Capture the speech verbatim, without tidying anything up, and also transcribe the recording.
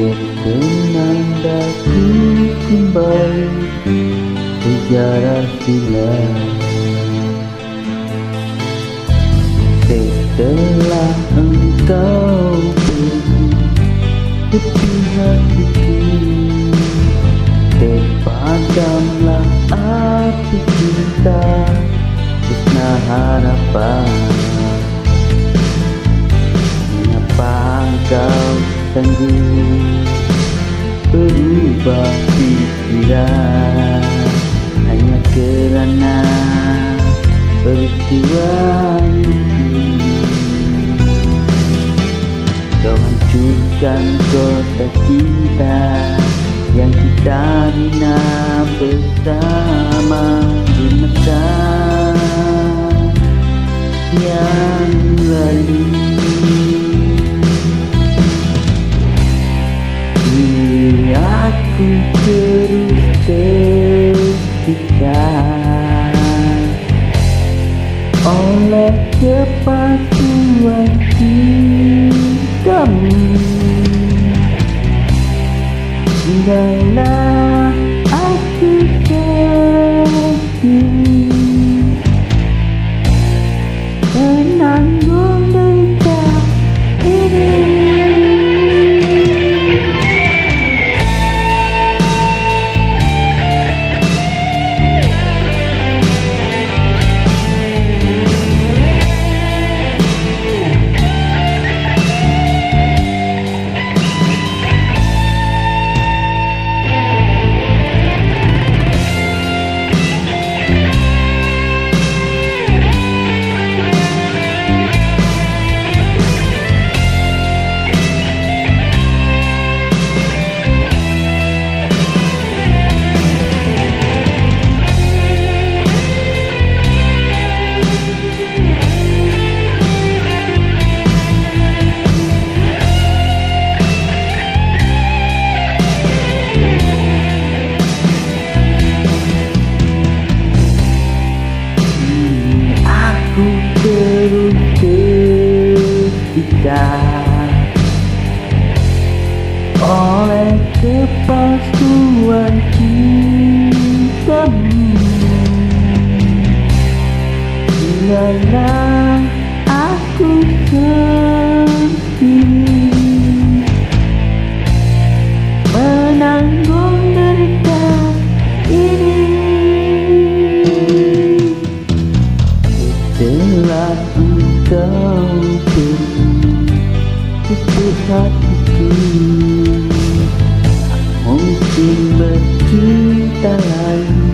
Terkenang daku kembali sejarah silam. Setelah engkau pergi tepi hatiku, terpadamlah api cinta, tresna harapan. Mengapa engkau sanggup berubah pikiran hanya kerana peristiwa ini? Kau hancurkan kota cinta yang kita bina bersama di masa yang lalu. Aku terus terpikat oleh kepalsuan cintamu. Tinggallah aku sedih, menanggung derita ini. Oleh kepalsuan cintamu, tinggallah aku sedih, menanggung derita ini. Setelah engkau pergi tutup hatiku, mungkin bercinta lain